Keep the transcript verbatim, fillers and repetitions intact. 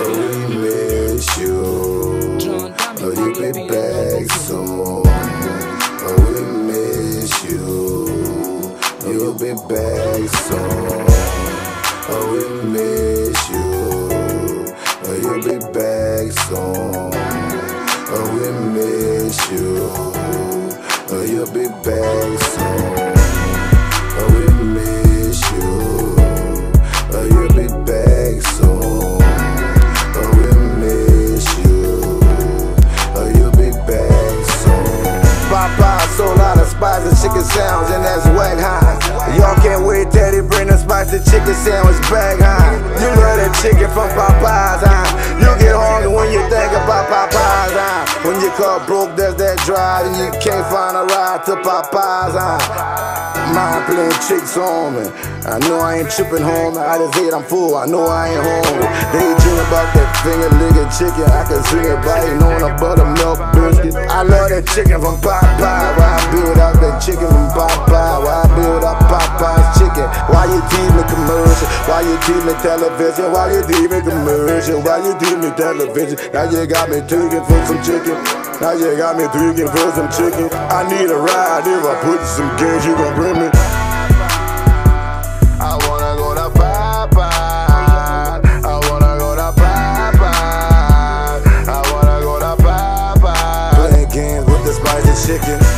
Oh, we miss you. Oh, you'll be back soon. Oh, we miss you. You'll be back soon. Oh, we miss you. Oh, you'll be back soon. Oh, we miss you. Oh, you'll be back soon. Oh, we miss you. Oh, you'll be back soon. Oh, we miss you. Oh, you'll be back soon. Popeye sold out of spicy chicken sounds, and that's whack high. Y'all can't wait till they bring the spicy chicken sandwich back high. You love that chicken from Popeyes, huh? You get hungry when you think about Popeyes, huh? When your car broke, there's that drive, and you can't find a ride to Popeyes, huh? Mind playing tricks on me. I know I ain't tripping home. I just hate I'm full. I know I ain't hungry. They dream about that finger licking chicken. I can see it biting on a buttermilk biscuit. I love that chicken from Popeye. Why I build out that chicken from Popeye? Why I build up Popeye's chicken? Why you tease me commercial? Why you tease me television? Why you tease me commercial? Why you tease me television? Now you got me tweaking for some chicken. Now you got me tweaking for some chicken. I need a ride. If I put you some gas, you gon' bring me. I wanna go to Popeye. I wanna go to Popeye. I wanna go to Popeye. Playing games with the spicy chicken.